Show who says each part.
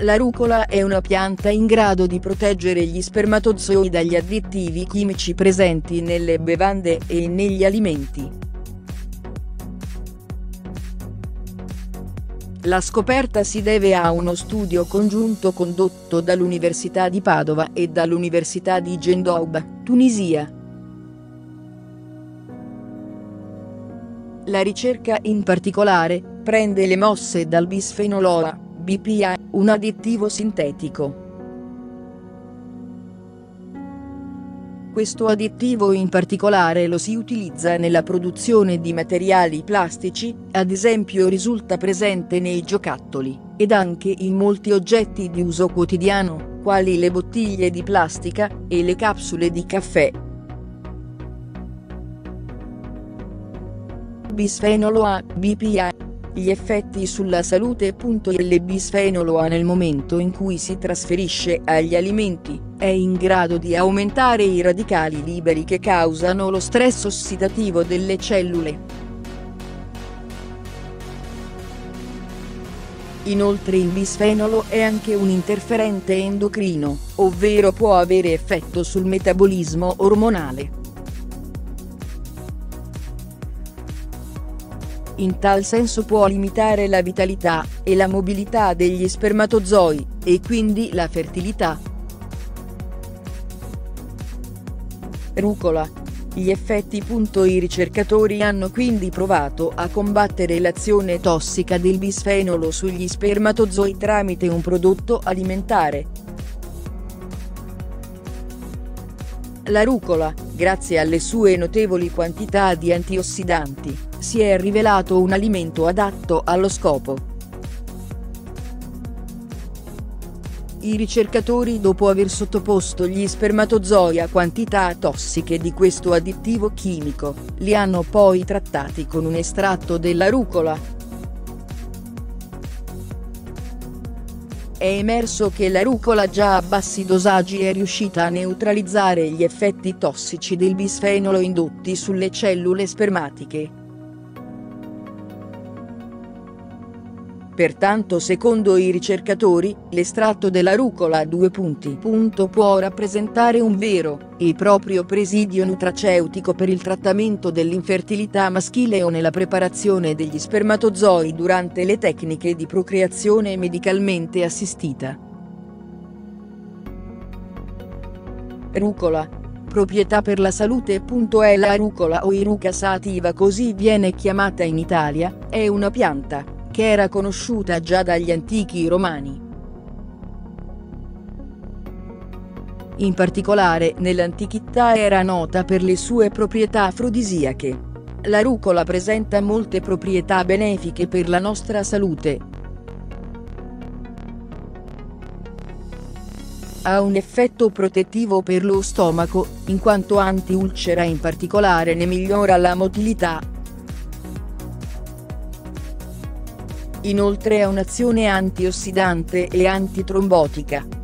Speaker 1: La rucola è una pianta in grado di proteggere gli spermatozoi dagli additivi chimici presenti nelle bevande e negli alimenti. La scoperta si deve a uno studio congiunto condotto dall'Università di Padova e dall'Università di Gendouba, Tunisia. La ricerca in particolare prende le mosse dal bisfenolo A, BPA, un additivo sintetico. Questo additivo in particolare lo si utilizza nella produzione di materiali plastici, ad esempio risulta presente nei giocattoli, ed anche in molti oggetti di uso quotidiano, quali le bottiglie di plastica e le capsule di caffè. Bisfenolo A, BPA. Gli effetti sulla salute. Il bisfenolo A nel momento in cui si trasferisce agli alimenti, è in grado di aumentare i radicali liberi che causano lo stress ossidativo delle cellule. Inoltre il bisfenolo è anche un interferente endocrino, ovvero può avere effetto sul metabolismo ormonale. In tal senso può limitare la vitalità e la mobilità degli spermatozoi, e quindi la fertilità. Rucola. Gli effetti. I ricercatori hanno quindi provato a combattere l'azione tossica del bisfenolo sugli spermatozoi tramite un prodotto alimentare. La rucola, grazie alle sue notevoli quantità di antiossidanti, si è rivelato un alimento adatto allo scopo. I ricercatori, dopo aver sottoposto gli spermatozoi a quantità tossiche di questo additivo chimico, li hanno poi trattati con un estratto della rucola. È emerso che la rucola già a bassi dosaggi è riuscita a neutralizzare gli effetti tossici del bisfenolo indotti sulle cellule spermatiche. Pertanto, secondo i ricercatori, l'estratto della rucola può rappresentare un vero e proprio presidio nutraceutico per il trattamento dell'infertilità maschile o nella preparazione degli spermatozoi durante le tecniche di procreazione medicalmente assistita. Rucola. Proprietà per la salute. La rucola o Iruca sativa, così viene chiamata in Italia, è una pianta che era conosciuta già dagli antichi romani. In particolare nell'antichità era nota per le sue proprietà afrodisiache. La rucola presenta molte proprietà benefiche per la nostra salute. Ha un effetto protettivo per lo stomaco, in quanto anti-ulcera, in particolare ne migliora la motilità. Inoltre ha un'azione antiossidante e antitrombotica.